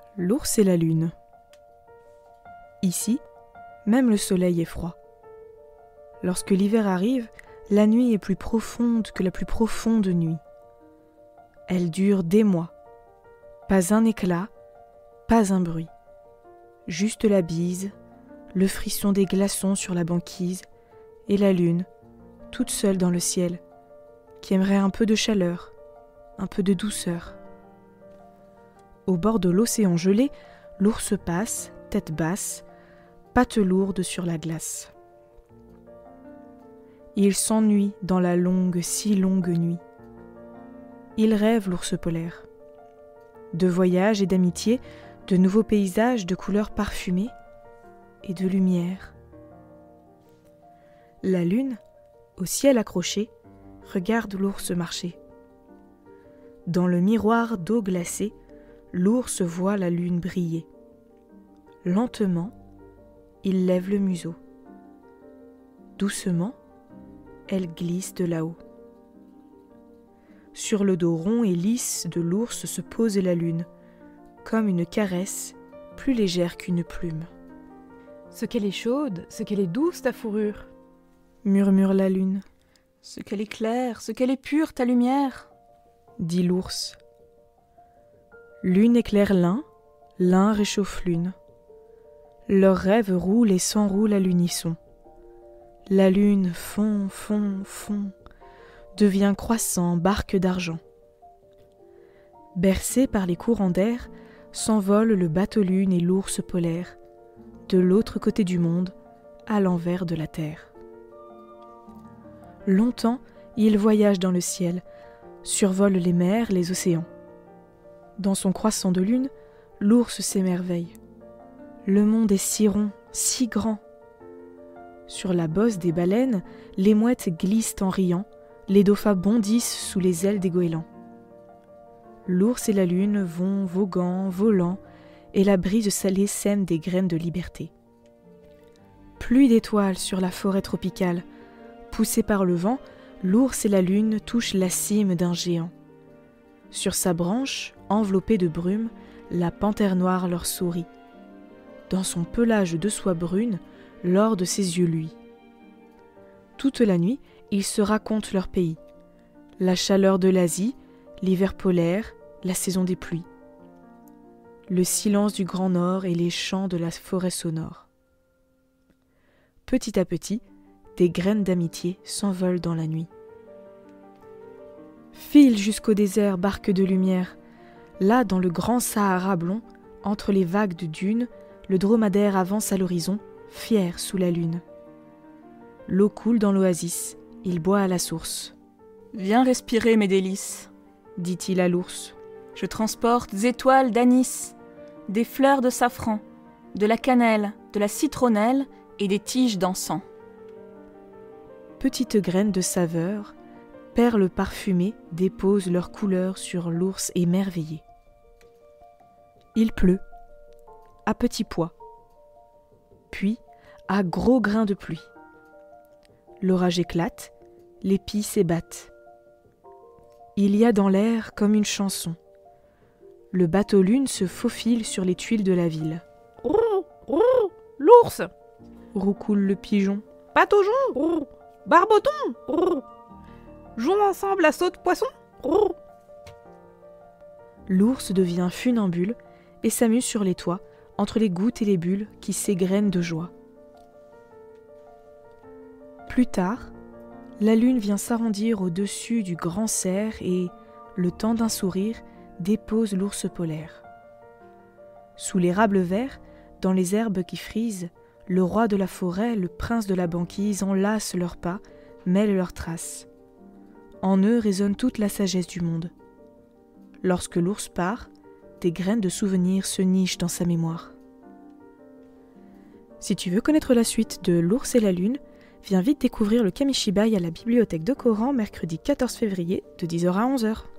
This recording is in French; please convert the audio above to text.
L'ours et la lune. Ici, même le soleil est froid. Lorsque l'hiver arrive, la nuit est plus profonde que la plus profonde nuit. Elle dure des mois. Pas un éclat, pas un bruit. Juste la bise, le frisson des glaçons sur la banquise et la lune, toute seule dans le ciel, qui aimerait un peu de chaleur, un peu de douceur. Au bord de l'océan gelé, l'ours passe, tête basse, pattes lourdes sur la glace. Il s'ennuie dans la longue, si longue nuit. Il rêve, l'ours polaire. De voyage et d'amitié, de nouveaux paysages de couleurs parfumées et de lumière. La lune, au ciel accrochée, regarde l'ours marcher. Dans le miroir d'eau glacée, l'ours voit la lune briller. Lentement, il lève le museau. Doucement, elle glisse de là-haut. Sur le dos rond et lisse de l'ours se pose la lune, comme une caresse plus légère qu'une plume. « Ce qu'elle est chaude, ce qu'elle est douce ta fourrure !» murmure la lune. « Ce qu'elle est claire, ce qu'elle est pure ta lumière !» dit l'ours. L'une éclaire l'un, l'un réchauffe l'une. Leurs rêves roulent et s'enroulent à l'unisson. La lune fond, fond, fond, devient croissant, barque d'argent. Bercé par les courants d'air, s'envolent le bateau-lune et l'ours polaire, de l'autre côté du monde, à l'envers de la terre. Longtemps, ils voyagent dans le ciel, survolent les mers, les océans. Dans son croissant de lune, l'ours s'émerveille. Le monde est si rond, si grand. Sur la bosse des baleines, les mouettes glissent en riant, les dauphins bondissent sous les ailes des goélands. L'ours et la lune vont voguant, volant, et la brise salée sème des graines de liberté. Pluie d'étoiles sur la forêt tropicale. Poussés par le vent, l'ours et la lune touchent la cime d'un géant. Sur sa branche, enveloppée de brume, la panthère noire leur sourit. Dans son pelage de soie brune, l'or de ses yeux luit. Toute la nuit, ils se racontent leur pays. La chaleur de l'Asie, l'hiver polaire, la saison des pluies. Le silence du Grand Nord et les chants de la forêt sonore. Petit à petit, des graines d'amitié s'envolent dans la nuit. File jusqu'au désert, barque de lumière. Là, dans le grand Sahara blond, entre les vagues de dunes, le dromadaire avance à l'horizon, fier sous la lune. L'eau coule dans l'oasis, il boit à la source. « Viens respirer mes délices, » dit-il à l'ours. « Je transporte des étoiles d'anis, des fleurs de safran, de la cannelle, de la citronnelle et des tiges d'encens. » Petites graines de saveur, perles parfumées déposent leurs couleurs sur l'ours émerveillé. Il pleut, à petits pois, puis à gros grains de pluie. L'orage éclate, les pies s'ébattent. Il y a dans l'air comme une chanson. Le bateau-lune se faufile sur les tuiles de la ville. « Rou, rou, l'ours !» roucoule le pigeon. « Pataugeon, rou, barboton, rou, jouons ensemble à saute-poisson, rou !» L'ours devient funambule et s'amuse sur les toits, entre les gouttes et les bulles qui s'égrènent de joie. Plus tard, la lune vient s'arrondir au-dessus du grand cerf et, le temps d'un sourire, dépose l'ours polaire. Sous l'érable vert, dans les herbes qui frisent, le roi de la forêt, le prince de la banquise enlacent leurs pas, mêlent leurs traces. En eux résonne toute la sagesse du monde. Lorsque l'ours part, des graines de souvenirs se nichent dans sa mémoire. Si tu veux connaître la suite de L'ours et la lune, viens vite découvrir le Kamishibai à la bibliothèque de Coran mercredi 14 février de 10h à 11h.